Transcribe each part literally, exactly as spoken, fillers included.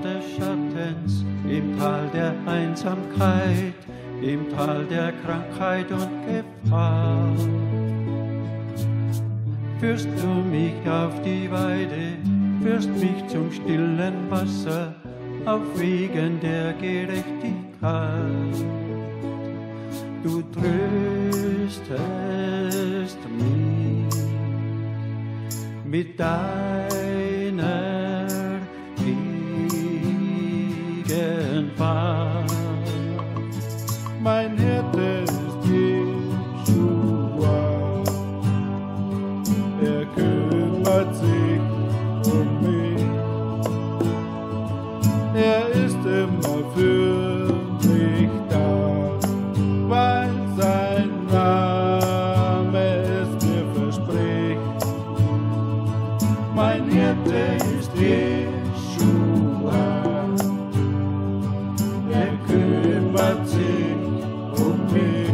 des Schattens, im Tal der Einsamkeit, im Tal der Krankheit und Gefahr. Führst du mich auf die Weide, führst mich zum stillen Wasser, auf Wegen der Gerechtigkeit. Du tröstest mich mit deiner Gegenwart. Mein Hirte ist Jeschua, er kümmert sich um mich. Er ist immer für mich da, weil sein Name es mir verspricht. Mein Hirte ist Jeschua, er kümmert sich um mich.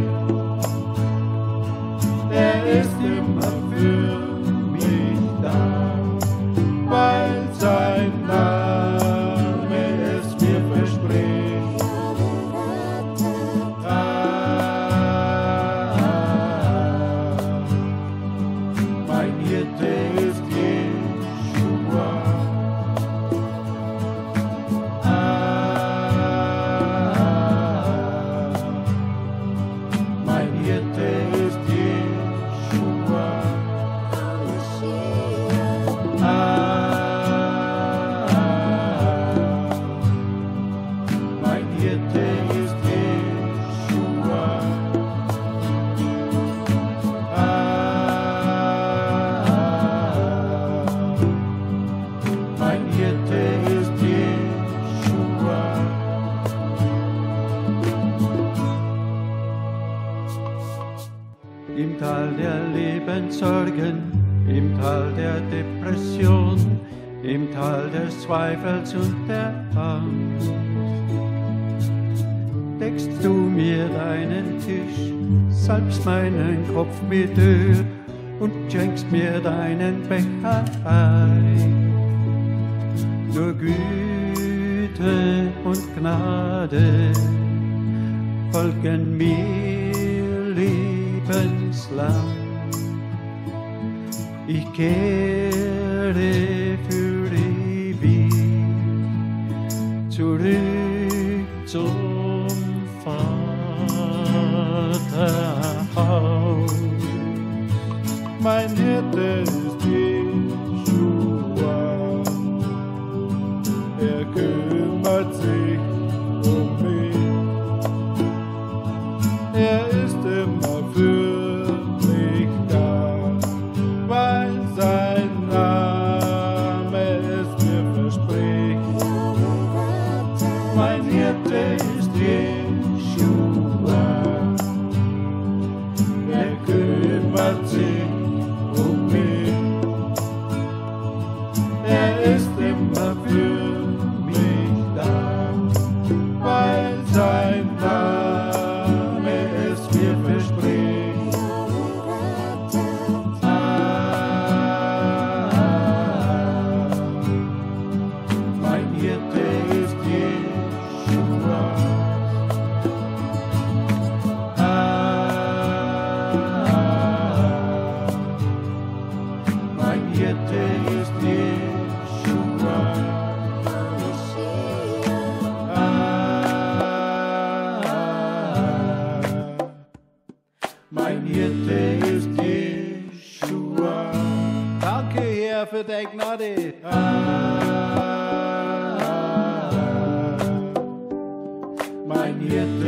Er ist immer für mich da, weil sein Name es mir verspricht. Ah, mein Hirte ist Jeschua. Mein Hirte ist Jeschua. Ah, mein Hirte ist Jeschua. Ah, mein Hirte ist Jeschua. Im Tal der Lebenssorgen, im Tal der Depression, im Tal des Zweifels und der Angst, deckst du mir deinen Tisch, salbst meinen Kopf mit Öl und schenkst mir deinen Becher ein. Nur Güte und Gnade folgen mir lebenslang. Ich kehre für ewig zurück zum Vaterhaus. Mein Hirte ist Jeschua, er kümmert sich um mich. Er ist immer für mich da, weil sein Name es mir verspricht. Mein Hirte ist Jeschua, er kümmert sich um mich. Er ist immer für mich da, weil sein Name es mir verspricht. Ah, mein Hirte ist Jeschua. Ah, mein Hirte ist Jeschua. Ah, mein Hirte ist Jeschua. Danke, Herr, für deine Gnade. Ah, mein Hirte